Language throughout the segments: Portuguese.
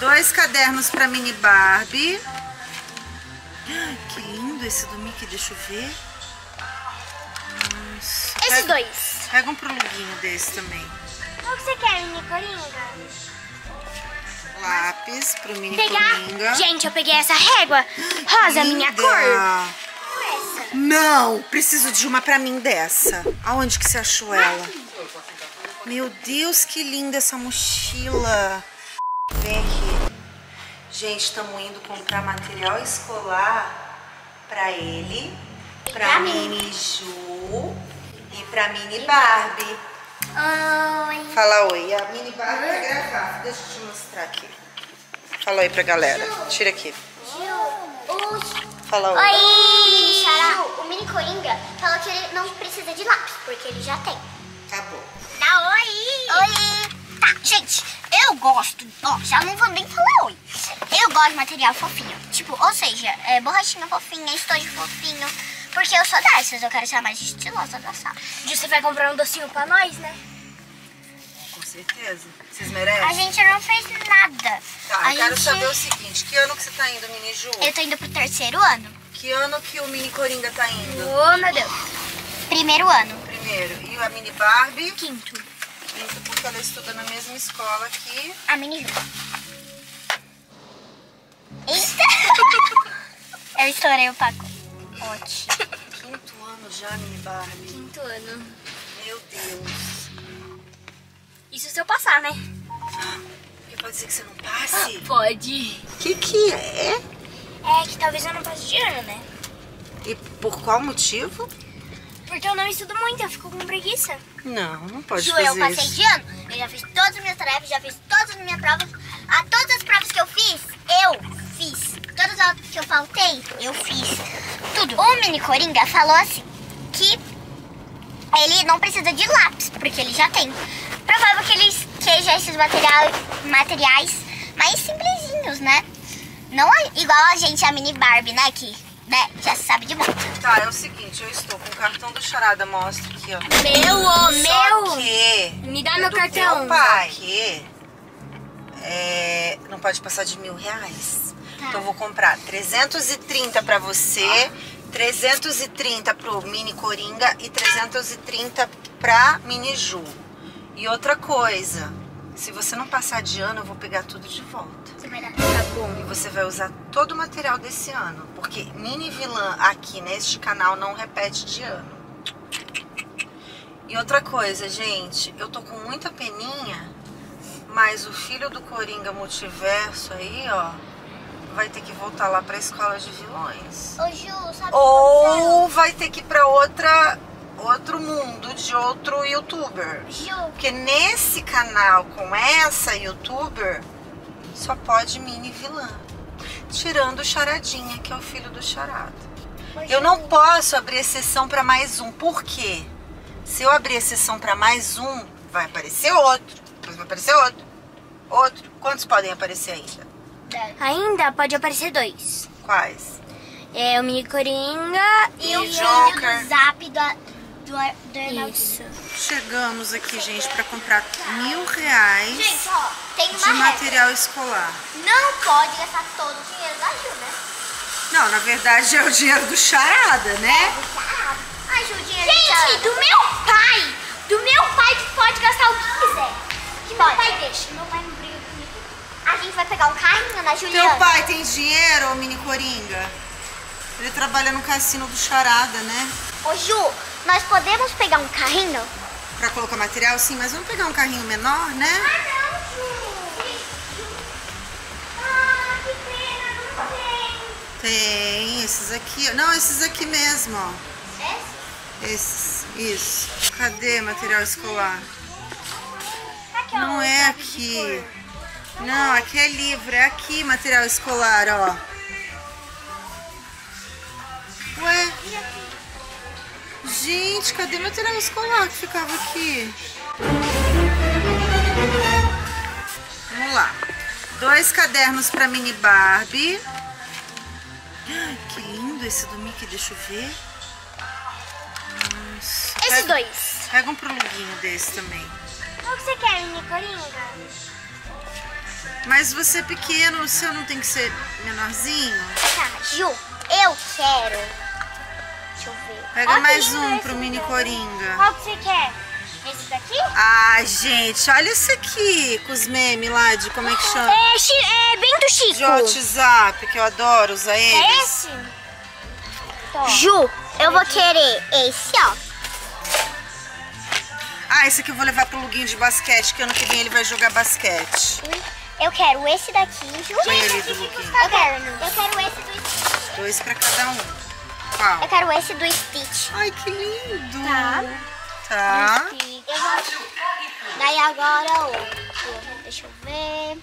2 cadernos pra mini Barbie. Que lindo esse do Mickey, deixa eu ver. Nossa. Esses dois. Pega um proluguinho desse também. Qual que você quer, mini coringa? Lápis pro mini coringa. Gente, eu peguei essa régua rosa, Linda. minha cor. Essa. Não, preciso de uma pra mim dessa. Aonde que você achou ela? Meu Deus, que linda essa mochila. Vem aqui. Gente, estamos indo comprar material escolar pra ele, pra mini Ju e pra mini Barbie. Oi. Fala oi. A mini Barbie vai gravar. Deixa eu te mostrar aqui. Fala oi pra galera. Tira aqui. Fala oi. Oi, Xará. O mini coringa falou que ele não precisa de lápis, porque ele já tem. Tá bom. Dá oi. Oi. Tá, gente, eu gosto, ó, já não vou nem falar oi. Eu gosto de material fofinho. Tipo, ou seja, borrachinha fofinha, estojo fofinho. Porque eu sou dessas, eu quero ser a mais estilosa da sala. E você vai comprar um docinho pra nós, né? Com certeza. Vocês merecem? A gente não fez nada. Tá, eu quero saber o seguinte. Que ano que você tá indo, mini Ju? Eu tô indo pro 3º ano. Que ano que o mini Coringa tá indo? Oh, meu Deus. 1º ano. Primeiro. E a mini Barbie? 5º. Quinto, porque ela estuda na mesma escola que... A mini Ju. Eita! Eu estourei o pacote. Quinto ano já, mini Barbie. 5º ano. Meu Deus. Isso se eu passar, né? E pode ser que você não passe? Pode. Que é? É que talvez eu não passe de ano, né? E por qual motivo? Porque eu não estudo muito, eu fico com preguiça. Não pode Ju, fazer eu passei isso. de ano. Eu já fiz todas as minhas tarefas, já fiz todas as minhas provas. Todas as provas que eu fiz. Todas as que eu faltei, eu fiz. Tudo. O mini Coringa falou assim, que ele não precisa de lápis, porque ele já tem. Provável que ele queja esses materiais mais simplesinhos, né? Não é igual a gente, a mini Barbie, né? Que já se sabe de monta. Tá, é o seguinte, eu estou com o cartão do Charada, mostra aqui, ó. Meu! Que Me dá meu do cartão. Meu pai, que não pode passar de R$1.000. Tá. Então eu vou comprar 330 pra você, 330 pro mini Coringa e 330 pra mini Ju. E outra coisa, se você não passar de ano, eu vou pegar tudo de volta. Você vai dar. Tá bom. E você vai usar todo o material desse ano, porque mini vilã aqui neste canal não repete de ano. E outra coisa, gente, eu tô com muita peninha, mas o filho do Coringa Multiverso aí, ó, vai ter que voltar lá pra escola de vilões. Ô, Ju, sabe Ou vai ter que ir pra outro mundo de outro youtuber. Ju. Porque nesse canal com essa youtuber só pode mini vilã. Tirando o Charadinha, que é o filho do Charada. Eu não posso abrir exceção para mais um. Por quê? Se eu abrir exceção para mais um, vai aparecer outro. Depois vai aparecer outro. Outro. Quantos podem aparecer ainda? Ainda pode aparecer 2. Quais? É o mini Coringa E o Joker. do Zap do Isso. Chegamos aqui, gente, para comprar R$1.000 Gente, ó, tem uma de regra. material escolar. Não pode gastar todo o dinheiro da Ju, né? Não, na verdade é o dinheiro do Charada, né? Ai, Ju, o dinheiro gente, do meu pai! Do meu pai que pode gastar o que quiser. Que meu pai deixa. Meu pai não briga comigo. A gente vai pegar um carrinho na Juliana. Teu pai tem dinheiro, ô mini Coringa? Ele trabalha no cassino do Charada, né? Ô, Ju, nós podemos pegar um carrinho? Pra colocar material? Sim, mas vamos pegar um carrinho menor, né? Ah, não, Ju. Ah, que pena, não tem. Tem, esses aqui. Não, esses aqui mesmo, ó. Esses, isso. Cadê material escolar? Aqui, ó, Não é aqui. Não, aqui é livre, é aqui material escolar, ó. Ué? Gente, cadê material escolar que ficava aqui? Vamos lá. 2 cadernos pra mini Barbie. Que lindo esse do Mickey, deixa eu ver. Nossa. Esses dois. Pega um proluguinho desse também. Qual que você quer, mini Coringa? Mas você é pequeno, o seu não tem que ser menorzinho? Tá, Ju, eu quero. Deixa eu ver. Pega Ó, que mais lindo um esse pro Mini daqui. Coringa. Qual que você quer? Esse daqui? Ah, gente, olha isso aqui, com os memes lá de como é que chama? É bem do Chico. De WhatsApp, que eu adoro usar É eles. esse? Ju, eu vou querer esse, ó. Ah, esse aqui eu vou levar pro Luguinho de basquete, que ano que vem ele vai jogar basquete. Eu quero esse daqui, Ju. Põe ali do Luguinho. Eu quero esse do Stitch. 2 pra cada um. Qual? Eu quero esse do Stitch. Ai, que lindo. Tá. Tá. Daí agora outro. Deixa eu ver.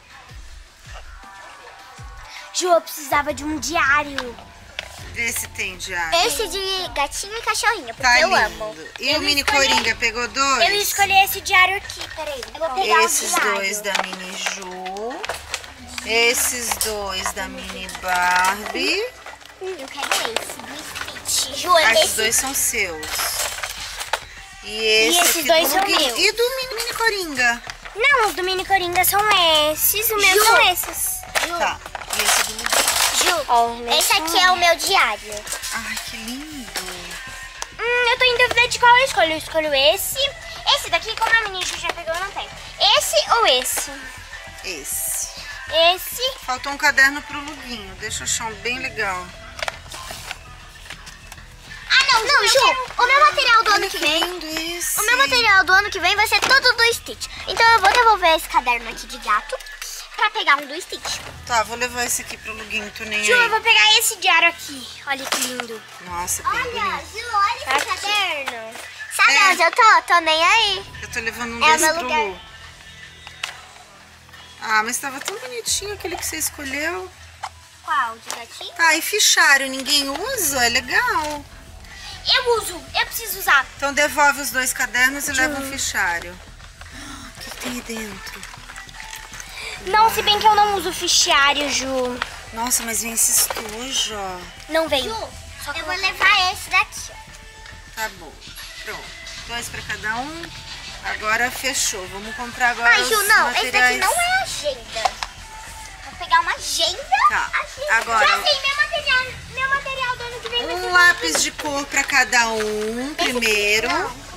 Ju, eu precisava de um diário. Vê se tem diário. Esse de gatinho e cachorrinho, porque Tá eu lindo. amo. E o Mini Coringa pegou 2? Eu escolhi esse diário aqui, peraí. Eu vou pegar Esses o diário. 2 da Mini Ju. Esses 2 da Mini Barbie. Eu quero esse do Stitch. Ju, Ah, esses esse... 2 são seus. E esse esses aqui dois do são Luguinho. meus. E do Mini Coringa. Não, os do Mini Coringa são esses, os meus Ju. são esses. Tá. E esse do Luguinho. Ju, esse aqui é o meu diário. Ai, que lindo. Eu tô em dúvida de qual eu escolho. Eu escolho esse. Esse daqui, como a menina já pegou, eu não tenho. Esse ou esse? Esse. Esse. Faltou um caderno pro Luguinho. Deixa eu achar um bem legal. Ah, não, Ju. O meu material do ano que vem. lindo esse. O meu material do ano que vem vai ser todo do Stitch. Então eu vou devolver esse caderno aqui de gato pra pegar um do Stitch. Tá, vou levar esse aqui pro Luguinho, tô nem Ju, eu aí. vou pegar esse diário aqui. Olha que lindo. Nossa, bem bonito. Ju, olha esse caderno. Sabe É. onde eu tô? Tô nem aí. Eu tô levando um É o desse meu pro lugar. Lu. Ah, mas tava tão bonitinho aquele que você escolheu. Qual? De gatinho? Tá, e fichário, ninguém usa? É legal. Eu uso. Eu preciso usar. Então devolve os 2 cadernos e leva um fichário. O que tem aí dentro? Não, se bem que eu não uso fichário, Ju. Nossa, mas vem esse estojo, ó. Não veio. Eu vou levar esse daqui. Tá bom. Pronto. 2 pra cada um. Agora fechou. Vamos comprar agora Ai, os Ju, não. Esse daqui materiais. não é agenda. Vou pegar uma agenda. Tá, Agenda. agora- Já sei, meu material do ano que vem vai ser Um lápis de cor pra cada um, primeiro. Não.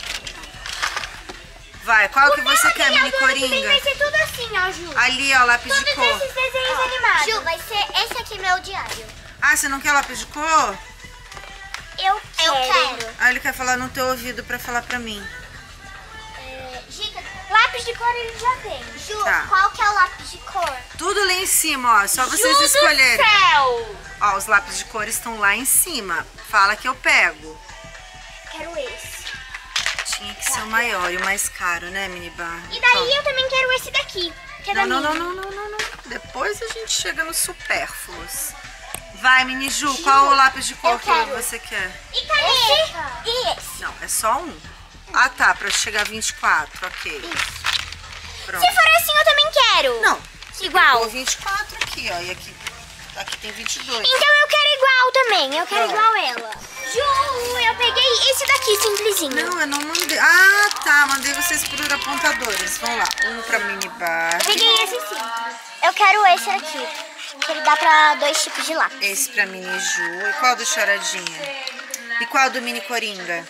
Vai, qual que O meu você quer, material Mini do ano que vem Coringa? vai ser tudo assim, ó, Ju. Ali, ó, lápis de Todos cor. esses desenhos animados. Ju, vai ser esse aqui meu diário. Ah, você não quer lápis de cor? Eu quero. Ah, ele quer falar no teu ouvido pra falar pra mim. Gica, lápis de cor ele já tem. Ju, Tá. qual que é o lápis de cor? Tudo lá em cima, ó, só vocês Ju escolherem. do céu. Ó, os lápis de cor estão lá em cima. Fala que eu pego. Quero esse. Tinha que ser o maior e o mais caro, né, Mini Barbie? E daí eu também quero esse daqui, que é da Não, não, minha. não. Depois a gente chega nos supérfluos. Vai, Mini Ju, qual o lápis de cor eu que quero. você quer? E caneta. E esse. Não, é só um. Ah, tá, pra chegar a 24, ok. Pronto. Se for assim, eu também quero. Não, Igual. pegou 24 aqui, ó, e aqui tem 22. Então eu quero igual também. Eu quero Não. igual ela. Ju, eu peguei esse daqui, simplesinho. Não, eu não mandei. Ah, tá, mandei vocês por apontadores. Vamos lá, um pra Mini Barbie. Peguei esse sim. Eu quero esse aqui. Que ele dá pra 2 tipos de lápis. Esse pra Mini Ju. E qual do Charadinha? E qual do Mini Coringa?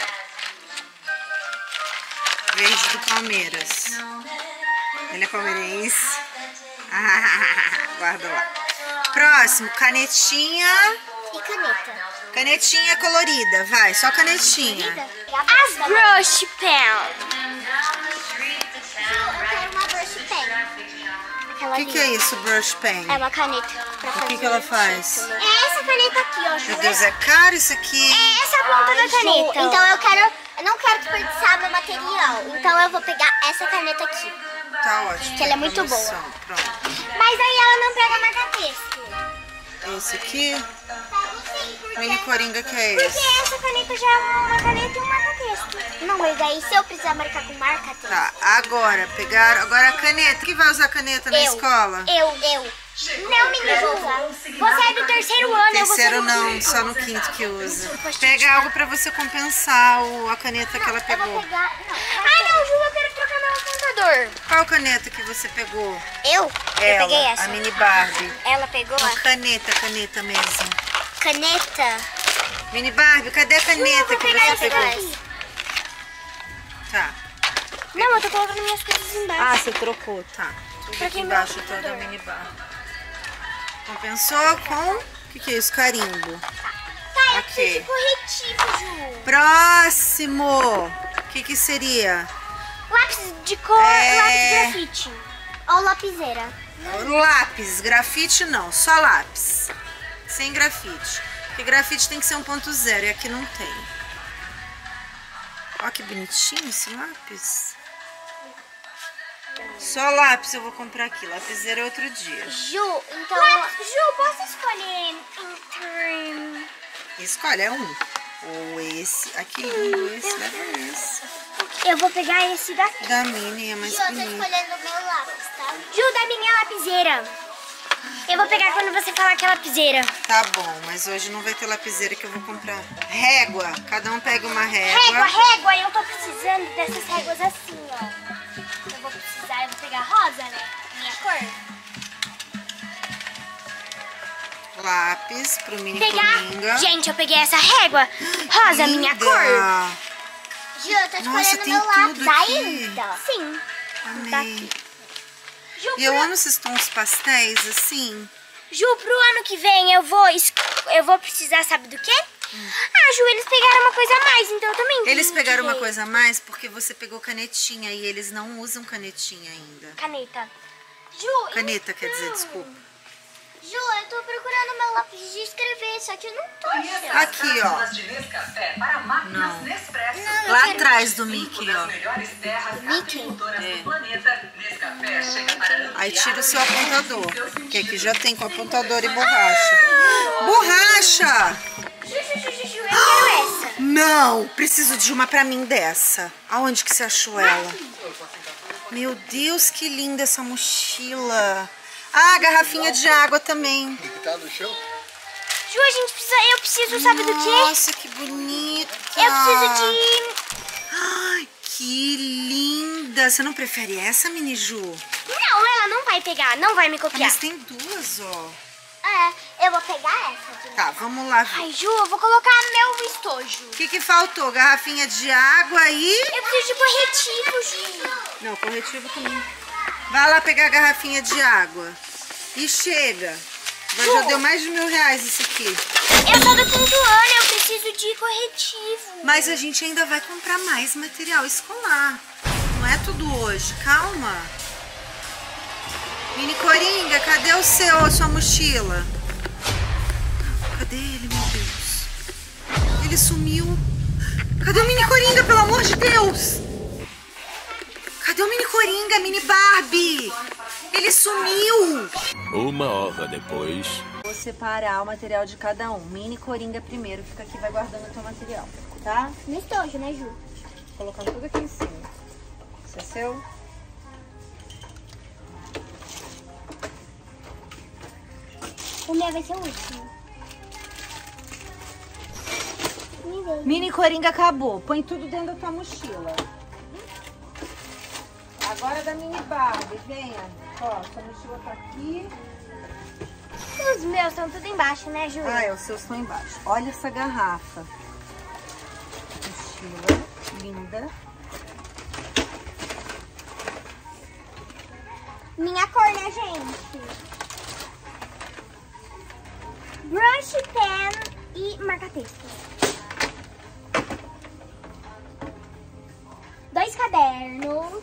Verde do Palmeiras. Ele é palmeirense. Guarda lá. Próximo, canetinha. E caneta. Canetinha colorida, vai, só canetinha. As brush pen. Eu quero uma brush pen. O que é isso, brush pen? É uma caneta pra fazer. O que ela faz? É essa caneta aqui, ó, Ju. Meu Deus, é caro isso aqui. É essa a ponta da caneta. Então eu não quero desperdiçar meu material. Então eu vou pegar essa caneta aqui. Tá ótimo. Que ela é tem muito promoção. boa. Pronto. Mas aí ela não pega marca-texto. Esse aqui, Pego sim, porque... Mini Coringa, que é Porque esse? essa caneta já é uma caneta e um marca-texto. Não, mas aí se eu precisar marcar com marca-texto... Tá, agora, pegaram. Agora a caneta. Quem vai usar caneta na escola? Eu. Não, menina. Você é do terceiro ano, eu vou ser Terceiro do não, quinto. só no quinto que usa. Pega algo pra você compensar a caneta que ela Eu pegou. vou pegar... Não, não, Ju, eu quero trocar meu computador. Qual caneta que você pegou? Eu peguei essa. A mini Barbie. Ela pegou Uma a caneta mesmo. caneta. Mini Barbie, cadê a caneta que você pegou? Aqui. Tá. Não, eu tô colocando minhas coisas embaixo. Ah, você trocou, tá. Tudo Pra aqui que embaixo, meu toda a computador? mini Barbie. Compensou com... O que é isso? Carimbo. Tá, Ok. de corretivo, Ju. Próximo. O que seria? Lápis de cor, lápis grafite. Ou lapiseira. Lápis, grafite não, só lápis. Sem grafite. Porque grafite tem que ser 1.0 e aqui não tem. Olha que bonitinho esse lápis. Só lápis eu vou comprar aqui. Lapiseira é outro dia. Ju, então... Ju, posso escolher entre... Escolhe, é um. Ou esse. Aqui, esse, leva esse. Eu vou pegar esse daqui. Da mini é mais Ju, eu tô bonito. escolhendo o meu lápis, tá? Ju, da minha lapiseira. Eu vou pegar quando você falar que é lapiseira. Tá bom, mas hoje não vai ter lapiseira que eu vou comprar. Régua. Cada um pega uma régua. Régua. Eu tô precisando dessas réguas assim, ó. Eu vou pegar rosa, né? Minha cor. Lápis pro mini coringa. Gente, eu peguei essa régua rosa, minha Linda. cor. Ju, eu tô Nossa, escolhendo tem meu lápis tudo aqui. ainda. Sim. Amei. Ju, E eu amo esses tons pastéis, assim. Ju, pro ano que vem eu vou precisar, sabe do quê? Ah, Ju, eles pegaram uma coisa a mais, então eu também Eles pegaram uma querer. coisa a mais porque você pegou canetinha e eles não usam canetinha ainda. Caneta. Ju, Caneta, quer dizer, desculpa. Ju, eu tô procurando meu lápis de escrever, só que eu não tô achando. Aqui, ó. Cápsulas de Nescafé para máquinas Nespresso. Lá atrás do Mickey, Das ó. melhores terras Mickey? agricultoras do planeta, Nescafé chega para ampliar Aí tira o seu os seus apontador, sentidos. que aqui já tem com apontador e borracha. Borracha! Ju, eu quero essa. Não, preciso de uma pra mim dessa. Aonde que você achou ela? Meu Deus, que linda essa mochila. Ah, garrafinha de água também. Tá no chão? Ju, eu preciso, sabe do quê? Nossa, que bonita. Eu preciso de... Ai, que linda. Você não prefere essa, Mini Ju? Não, ela não vai pegar, não vai me copiar. Mas tem duas, ó. É, eu vou pegar essa. Tá, vamos lá ver. Ai, Ju, eu vou colocar meu estojo. O que faltou? Garrafinha de água e... Eu preciso de corretivo, Ju. Não, corretivo também. Vai lá pegar a garrafinha de água. E chega. Já deu mais de R$1.000 isso aqui. Eu sou do quinto ano, eu preciso de corretivo. Mas a gente ainda vai comprar mais material escolar. Não é tudo hoje. Calma. Mini Coringa, cadê a sua mochila? Cadê ele, meu Deus? Ele sumiu. Cadê o Mini Coringa, pelo amor de Deus? Cadê o Mini Coringa, Mini Barbie? Ele sumiu. 1 hora depois. Vou separar o material de cada um. Mini Coringa primeiro, fica aqui, vai guardando o teu material, tá? No estojo, né, Ju? Colocando tudo aqui em cima. Esse é seu? O meu vai ser o último. Mini Coringa acabou. Põe tudo dentro da tua mochila. Agora da Mini Barbie, venha. Ó, sua mochila tá aqui. Os meus estão tudo embaixo, né, Ju? Ah, os seus estão embaixo. Olha essa garrafa. Mochila linda. Minha cor, né, gente? Brush, pen e marca-texto. 2 cadernos.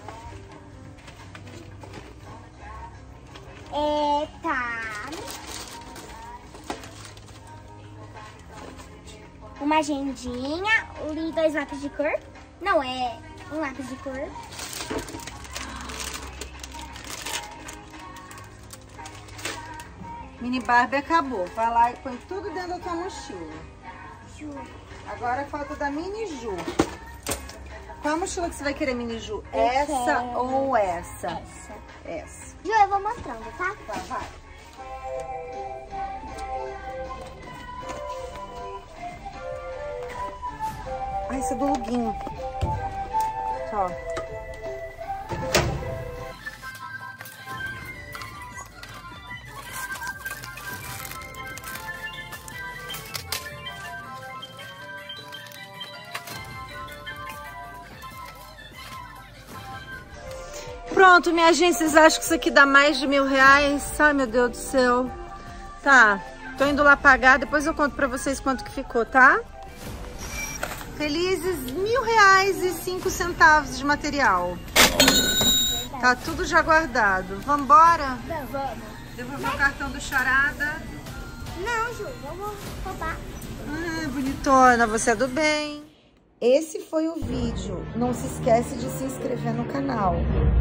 Tá. Uma agendinha e 2 lápis de cor. Não, é um lápis de cor. Mini Barbie acabou. Vai lá e põe tudo dentro da tua mochila. Ju. Agora falta da Mini Ju. Qual mochila que você vai querer, Mini Ju? Eu Essa quero ou essa? Essa. Essa. Ju, eu vou mostrando, tá? Tá, vai. Ai, esse é do Luguinho. Ó. Pronto, minha gente, vocês acham que isso aqui dá mais de R$1.000? Ai, meu Deus do céu. Tá, tô indo lá pagar, depois eu conto pra vocês quanto que ficou, tá? Felizes R$1.000,05 de material. Tá tudo já guardado. Vambora? Vamos. Devolver o cartão do Charada. Não, Ju, vamos roubar. Ah, bonitona, você é do bem. Esse foi o vídeo. Não se esquece de se inscrever no canal.